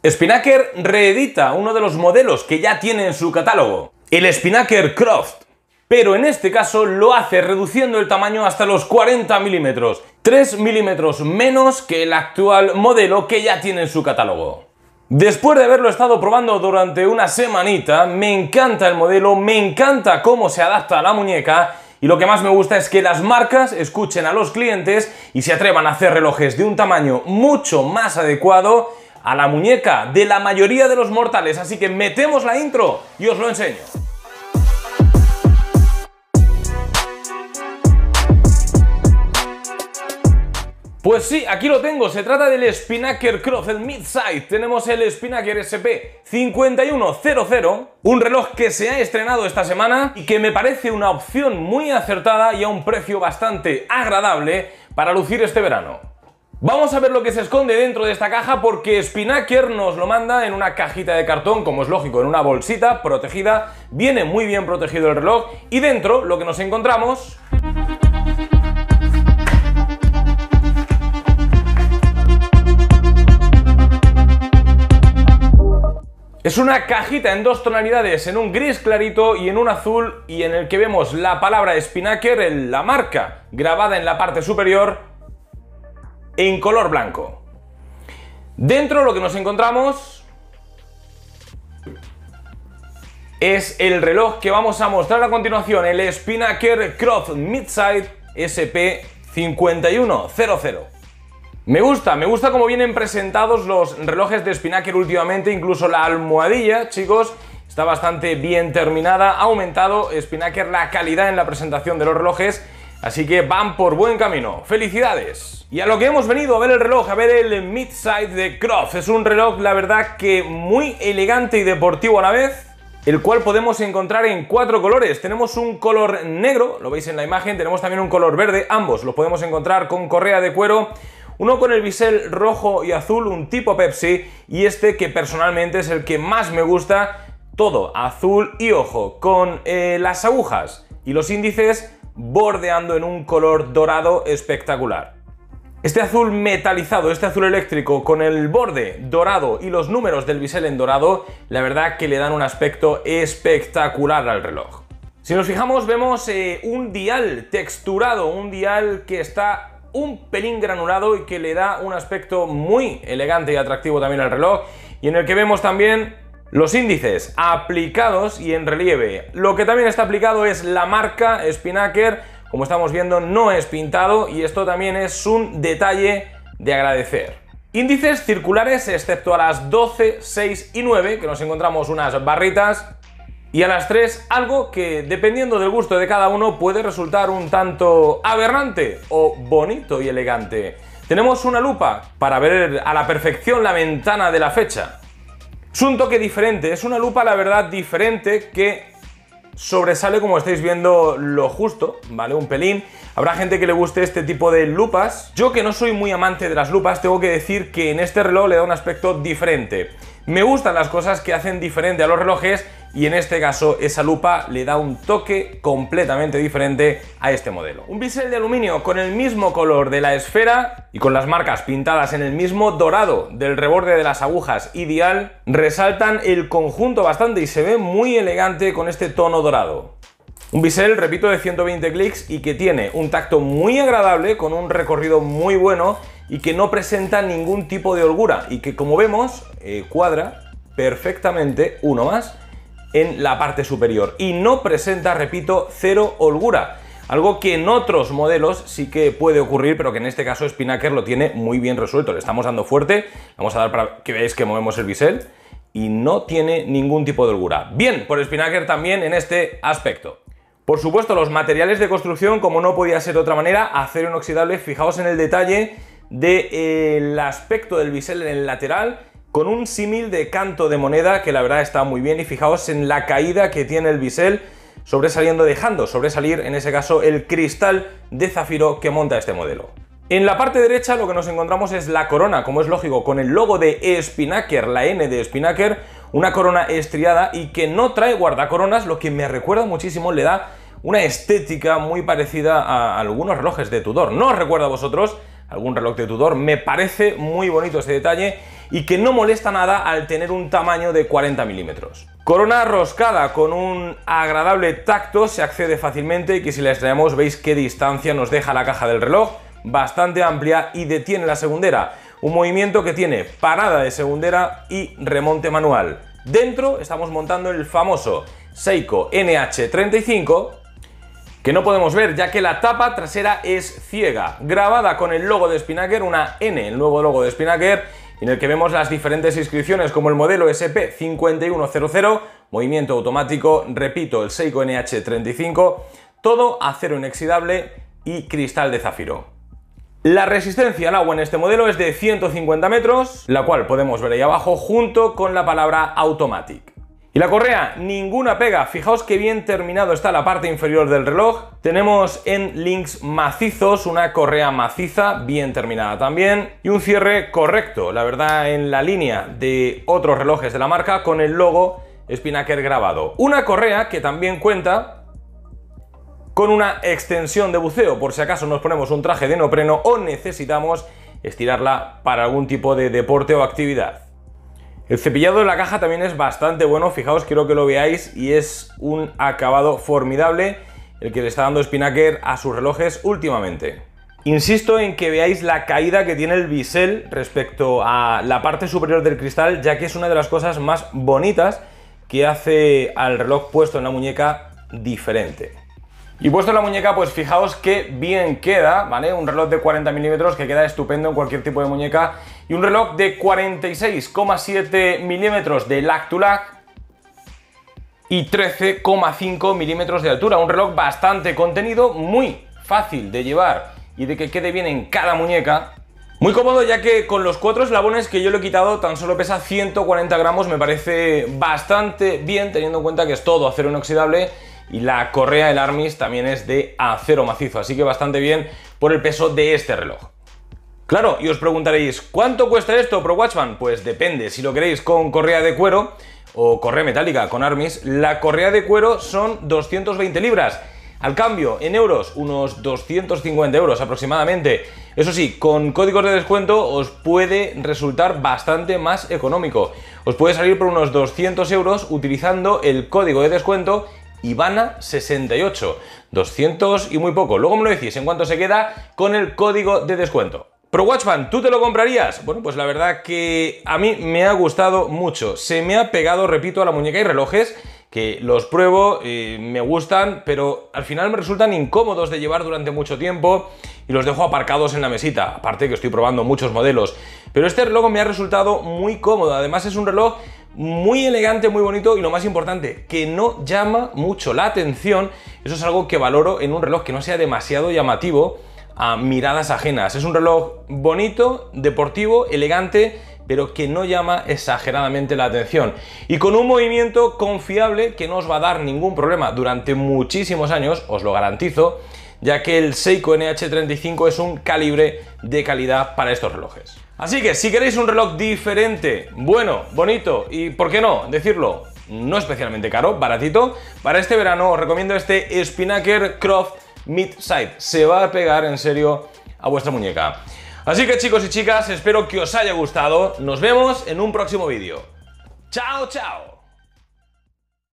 Spinnaker reedita uno de los modelos que ya tiene en su catálogo, el Spinnaker Croft, pero en este caso lo hace reduciendo el tamaño hasta los 40 milímetros, 3 milímetros menos que el actual modelo que ya tiene en su catálogo. Después de haberlo estado probando durante una semanita, me encanta el modelo, me encanta cómo se adapta a la muñeca, y lo que más me gusta es que las marcas escuchen a los clientes y se atrevan a hacer relojes de un tamaño mucho más adecuado a la muñeca de la mayoría de los mortales. Así que metemos la intro y os lo enseño. Pues sí, aquí lo tengo, se trata del Spinnaker Croft, el Mid-Size. Tenemos el Spinnaker SP5100, un reloj que se ha estrenado esta semana y que me parece una opción muy acertada y a un precio bastante agradable para lucir este verano. Vamos a ver lo que se esconde dentro de esta caja, porque Spinnaker nos lo manda en una cajita de cartón, como es lógico, en una bolsita protegida. Viene muy bien protegido el reloj y dentro lo que nos encontramos es una cajita en dos tonalidades, en un gris clarito y en un azul, y en el que vemos la palabra Spinnaker, la marca, grabada en la parte superior en color blanco. Dentro lo que nos encontramos es el reloj que vamos a mostrar a continuación, el Spinnaker Croft Mid-Size SP5100. Me gusta cómo vienen presentados los relojes de Spinnaker últimamente, incluso la almohadilla, chicos, está bastante bien terminada, ha aumentado Spinnaker la calidad en la presentación de los relojes, así que van por buen camino. ¡Felicidades! Y a lo que hemos venido a ver el reloj, a ver el Mid-Size de Croft. Es un reloj, la verdad, que muy elegante y deportivo a la vez, el cual podemos encontrar en 4 colores. Tenemos un color negro, lo veis en la imagen, tenemos también un color verde, ambos los podemos encontrar con correa de cuero, uno con el bisel rojo y azul, un tipo Pepsi, y este que personalmente es el que más me gusta, todo azul y ojo, con las agujas y los índices bordeando en un color dorado espectacular. Este azul metalizado, este azul eléctrico con el borde dorado y los números del bisel en dorado, la verdad que le dan un aspecto espectacular al reloj. Si nos fijamos vemos un dial texturado, un dial que está un pelín granulado y que le da un aspecto muy elegante y atractivo también al reloj, y en el que vemos también los índices aplicados y en relieve. Lo que también está aplicado es la marca Spinnaker, como estamos viendo no es pintado, y esto también es un detalle de agradecer. Índices circulares excepto a las 12, 6 y 9, que nos encontramos unas barritas, y a las 3 algo que, dependiendo del gusto de cada uno, puede resultar un tanto aberrante o bonito y elegante. Tenemos una lupa para ver a la perfección la ventana de la fecha. Es un toque diferente, es una lupa la verdad diferente que sobresale, como estáis viendo, lo justo, ¿vale? Un pelín. Habrá gente que le guste este tipo de lupas. Yo, que no soy muy amante de las lupas, tengo que decir que en este reloj le da un aspecto diferente. Me gustan las cosas que hacen diferente a los relojes y en este caso esa lupa le da un toque completamente diferente a este modelo. Un bisel de aluminio con el mismo color de la esfera y con las marcas pintadas en el mismo dorado del reborde de las agujas y dial resaltan el conjunto bastante y se ve muy elegante con este tono dorado. Un bisel, repito, de 120 clics y que tiene un tacto muy agradable, con un recorrido muy bueno y que no presenta ningún tipo de holgura y que, como vemos, cuadra perfectamente uno más en la parte superior y no presenta, repito, cero holgura, algo que en otros modelos sí que puede ocurrir, pero que en este caso Spinnaker lo tiene muy bien resuelto. Le estamos dando fuerte, vamos a dar para que veáis que movemos el bisel y no tiene ningún tipo de holgura. Bien por Spinnaker también en este aspecto. Por supuesto, los materiales de construcción, como no podía ser de otra manera, acero inoxidable. Fijaos en el detalle del aspecto del bisel en el lateral, con un símil de canto de moneda que la verdad está muy bien, y fijaos en la caída que tiene el bisel sobresaliendo, dejando sobresalir en ese caso el cristal de zafiro que monta este modelo. En la parte derecha lo que nos encontramos es la corona, como es lógico, con el logo de Spinnaker, la N de Spinnaker, una corona estriada y que no trae guardacoronas, lo que me recuerda muchísimo, le da una estética muy parecida a algunos relojes de Tudor. ¿No os recuerda a vosotros algún reloj de Tudor? Me parece muy bonito este detalle y que no molesta nada al tener un tamaño de 40 milímetros. Corona roscada con un agradable tacto, se accede fácilmente y que si la extraemos veis qué distancia nos deja la caja del reloj, bastante amplia, y detiene la segundera, un movimiento que tiene parada de segundera y remonte manual. Dentro estamos montando el famoso Seiko NH35, que no podemos ver ya que la tapa trasera es ciega, grabada con el logo de Spinnaker, una N, el nuevo logo de Spinnaker, en el que vemos las diferentes inscripciones como el modelo SP5100, movimiento automático, repito, el Seiko NH35, todo acero inoxidable y cristal de zafiro. La resistencia al agua en este modelo es de 150 metros, la cual podemos ver ahí abajo junto con la palabra Automatic. Y la correa, ninguna pega, fijaos que bien terminado está la parte inferior del reloj. Tenemos en links macizos, una correa maciza, bien terminada también, y un cierre correcto, la verdad, en la línea de otros relojes de la marca con el logo Spinnaker grabado. Una correa que también cuenta con una extensión de buceo, por si acaso nos ponemos un traje de neopreno o necesitamos estirarla para algún tipo de deporte o actividad. El cepillado de la caja también es bastante bueno, fijaos, quiero que lo veáis, y es un acabado formidable el que le está dando Spinnaker a sus relojes últimamente. Insisto en que veáis la caída que tiene el bisel respecto a la parte superior del cristal, ya que es una de las cosas más bonitas que hace al reloj puesto en la muñeca diferente. Y puesto en la muñeca, pues fijaos que bien queda, ¿vale? Un reloj de 40 milímetros que queda estupendo en cualquier tipo de muñeca, y un reloj de 46,7 milímetros de lag to lag y 13,5 milímetros de altura. Un reloj bastante contenido, muy fácil de llevar y de que quede bien en cada muñeca. Muy cómodo, ya que con los 4 eslabones que yo le he quitado tan solo pesa 140 gramos, me parece bastante bien teniendo en cuenta que es todo acero inoxidable y la correa del Armis también es de acero macizo, así que bastante bien por el peso de este reloj. Claro, y os preguntaréis, ¿cuánto cuesta esto, Pro Watchman? Pues depende, si lo queréis con correa de cuero o correa metálica con Armis, la correa de cuero son 220 libras. Al cambio, en euros, unos 250 euros aproximadamente. Eso sí, con códigos de descuento os puede resultar bastante más económico. Os puede salir por unos 200 euros utilizando el código de descuento Ivana68. 200 y muy poco. Luego me lo decís en cuánto se queda con el código de descuento. Pro Watchman, ¿tú te lo comprarías? Bueno, pues la verdad que a mí me ha gustado mucho. Se me ha pegado, repito, a la muñeca. Hay relojes que los pruebo, me gustan, pero al final me resultan incómodos de llevar durante mucho tiempo y los dejo aparcados en la mesita. Aparte que estoy probando muchos modelos. Pero este reloj me ha resultado muy cómodo. Además es un reloj muy elegante, muy bonito y lo más importante, que no llama mucho la atención. Eso es algo que valoro en un reloj, que no sea demasiado llamativo a miradas ajenas. Es un reloj bonito, deportivo, elegante, pero que no llama exageradamente la atención. Y con un movimiento confiable que no os va a dar ningún problema durante muchísimos años, os lo garantizo, ya que el Seiko NH35 es un calibre de calidad para estos relojes. Así que si queréis un reloj diferente, bueno, bonito y, ¿por qué no decirlo?, no especialmente caro, baratito, para este verano os recomiendo este Spinnaker Croft Mid-Side. Se va a pegar en serio a vuestra muñeca. Así que chicos y chicas, espero que os haya gustado. Nos vemos en un próximo vídeo. ¡Chao, chao!